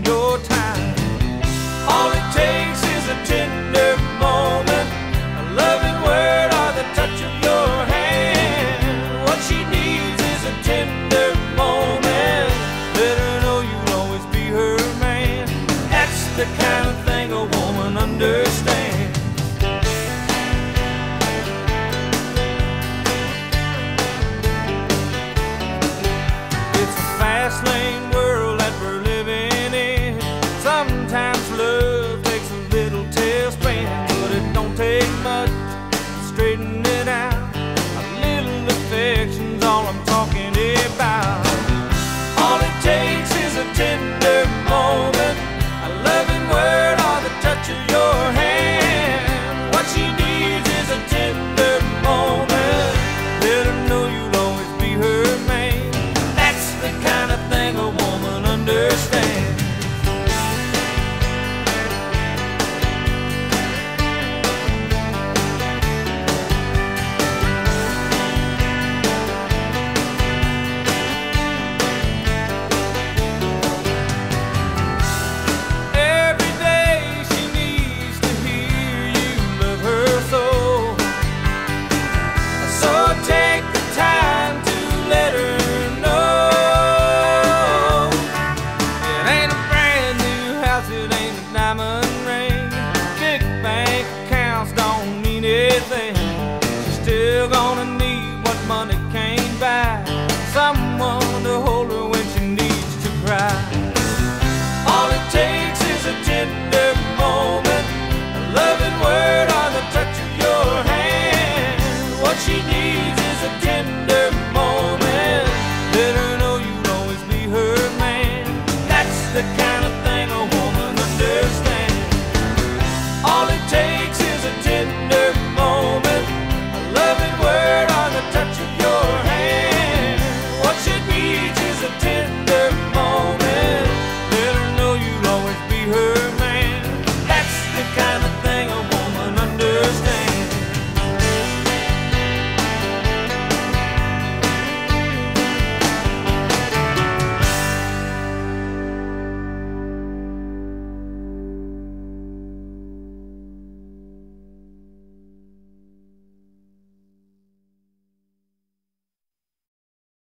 your time. All it takes is a tender moment, a loving word or the touch of your hand. What she needs is a tender moment. Let her know you'll always be her man. That's the kind of thing a woman understands. It's a fast lane world that we're living in. Sometimes love takes a little tailspin, but it don't take much to straighten it out. A little affection's all I'm talking about. All it takes is a tender moment, a loving word or the touch of your hand. What she needs is a tender moment. Let her know you'll always be her man. That's the kind of thing a woman understands. Every day she needs to hear you love her so. So take the time to let her know. It ain't a brand new house, it ain't a diamond